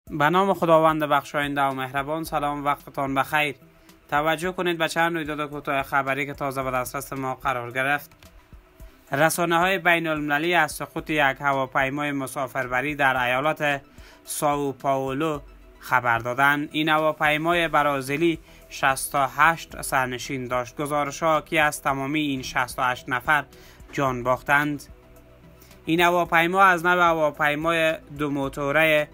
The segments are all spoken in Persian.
به نام خداوند بخشاینده و مهربان. سلام، وقتتان بخیر. توجه کنید به چند رویداد کوتاه خبری که تازه به دسترس ما قرار گرفت. رسانه‌های بین المللی از سقوط یک هواپیمای مسافربری در ایالت سائو پائولو خبر دادند. این هواپیمای برازیلی 68 سرنشین داشت. گزارش‌ها حاکی از تمامی این 68 نفر جان باختند. این هواپیما از نوع هواپیمای دو موتوره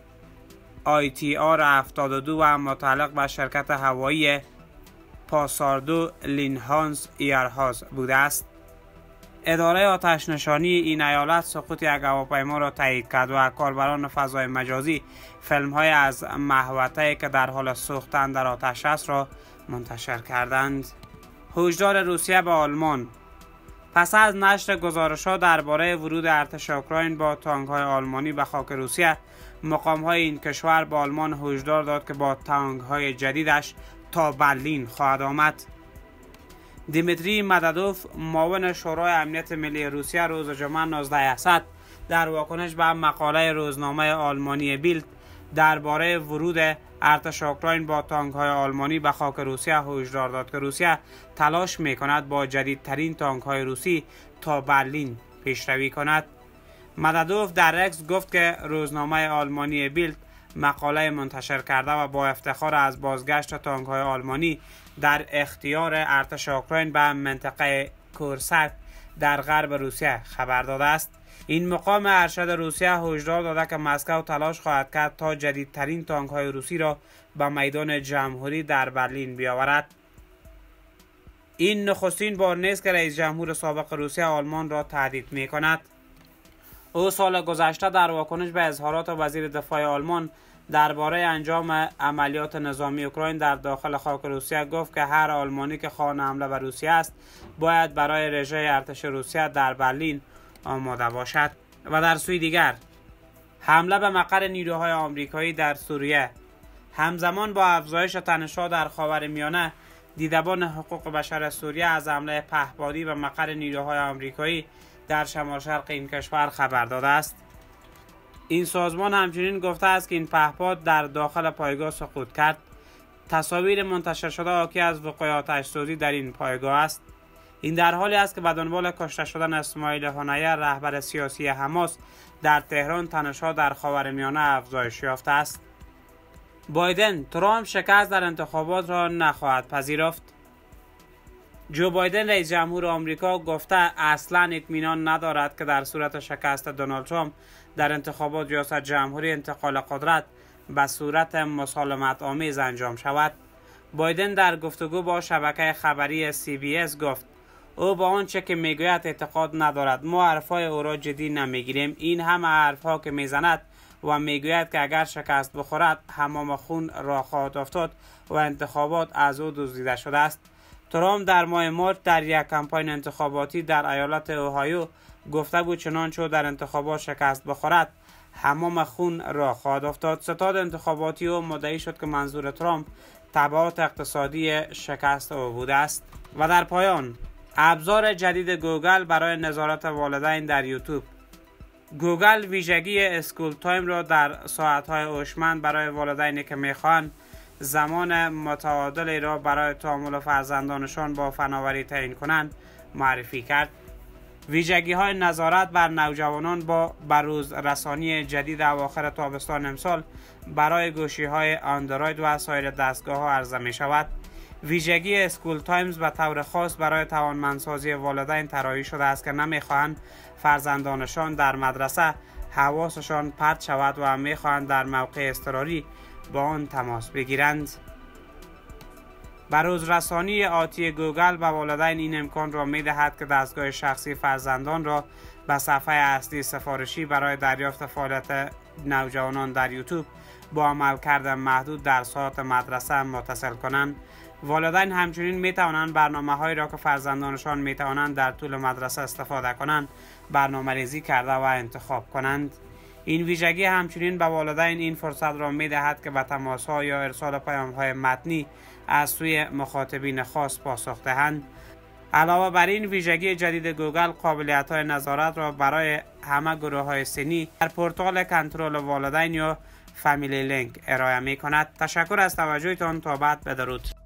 ITR 72 و متعلق به شرکت هوایی پاساردو لینهانس ایرهاز بوده است. اداره آتش نشانی این ایالت سقوط یک هواپیما را تایید کرد و کاربران فضای مجازی فیلم های از محوطه‌ای که در حال سوختن در آتش است را منتشر کردند. هشدار روسیه به آلمان. پس از نشر گزارش‌ها درباره ورود ارتش اوکراین با تانک‌های آلمانی به خاک روسیه، مقام‌های این کشور به آلمان هشدار داد که با تانک‌های جدیدش تا برلین خواهد آمد. دیمیتری مدودوف، معاون شورای امنیت ملی روسیه، روز جمعه 19 اسد در واکنش به مقاله روزنامه آلمانی بیلد درباره ورود ارتش اوکراین با تانک‌های آلمانی به خاک روسیه هشدار داد که روسیه تلاش می‌کند با جدیدترین تانک‌های روسی تا برلین پیشروی کند. مدودوف در اکس گفت که روزنامه آلمانی بیلد مقاله منتشر کرده و با افتخار از بازگشت تانک‌های آلمانی در اختیار ارتش اوکراین به منطقه کورسک در غرب روسیه خبر داده است. این مقام ارشد روسیه هشدار داده که مسکو تلاش خواهد کرد تا جدیدترین تانک‌های روسی را به میدان جمهوری در برلین بیاورد. این نخستین بار نیست که رئیس جمهور سابق روسیه آلمان را تهدید می‌کند. او سال گذشته در واکنش به اظهارات وزیر دفاع آلمان درباره انجام عملیات نظامی اوکراین در داخل خاک روسیه گفت که هر آلمانی که خواهان حمله به روسیه است باید برای رژه ارتش روسیه در برلین آماده باشد. و در سوی دیگر، حمله به مقر نیروهای آمریکایی در سوریه. همزمان با افزایش تنش‌ها در خاورمیانه، دیدبان حقوق بشر سوریه از حمله پهپادی به مقر نیروهای آمریکایی در شمال شرق این کشور خبر داده است. این سازمان همچنین گفته است که این پهپاد در داخل پایگاه سقوط کرد. تصاویر منتشر شده حاکی از وقوع آتش‌سوزی در این پایگاه است. این در حالی است که به دنبال کشته شدن اسماعیل هنیه، رهبر سیاسی حماس، در تهران تنش‌ها در خاورمیانه افزایش یافته است. بایدن: ترامپ شکست در انتخابات را نخواهد پذیرفت. جو بایدن رئیس جمهور آمریکا گفته اصلا اطمینان ندارد که در صورت شکست دونالد ترامپ در انتخابات ریاست جمهوری انتقال قدرت به صورت مسالمت آمیز انجام شود. بایدن در گفتگو با شبکه خبری CBS گفت او با آنچه که میگوید اعتقاد ندارد. ما حرفهای او را جدی نمیگیریم. این همه حرفها که میزند و میگوید که اگر شکست بخورد حمام خون را خواهد افتاد و انتخابات از او دزدیده شده است. ترامپ در ماه مارس در یک کمپاین انتخاباتی در ایالت اوهایو گفته بود چنانچه در انتخابات شکست بخورد حمام خون را خواهد افتاد. ستاد انتخاباتی او مدعی شد که منظور ترامپ تبعات اقتصادی شکست او بوده است. و در پایان، ابزار جدید گوگل برای نظارت والدین در یوتیوب. گوگل ویژگی اسکول تایم را در ساعت‌های هوشمند برای والدینی که می‌خواهند زمان متعادلی را برای تعامل فرزندانشان با فناوری تعیین کنند معرفی کرد. ویژگی‌های نظارت بر نوجوانان با بروز رسانی جدید اواخر تابستان امسال برای گوشی‌های اندروید و سایر دستگاه‌ها عرضه می‌شود. ویژگی اسکول تایمز به طور خاص برای توانمندسازی والدین طراحی شده است که نمی‌خواهند فرزندانشان در مدرسه حواسشان پرت شود و می‌خواهند در موقع اضطراری با آن تماس بگیرند. بروز رسانی آتی گوگل به والدین این امکان را می‌دهد که دستگاه شخصی فرزندان را به صفحه اصلی سفارشی برای دریافت فعالیت نوجوانان در یوتیوب با عملکرد محدود در ساعات مدرسه متصل کنند. والدین همچنین می‌توانند برنامه‌هایی را که فرزندانشان می‌توانند در طول مدرسه استفاده کنند برنامه‌ریزی کرده و انتخاب کنند. این ویژگی همچنین به والدین این فرصت را می‌دهد که به تماس‌ها یا ارسال پیام‌های متنی از سوی مخاطبین خاص پاسخ دهند. علاوه بر این، ویژگی جدید گوگل قابلیت‌های نظارت را برای همه گروه‌های سنی در پورتال کنترل والدین یا فامیلی لینک ارائه می کند. تشکر از توجهتان. تا بعد، بدرود.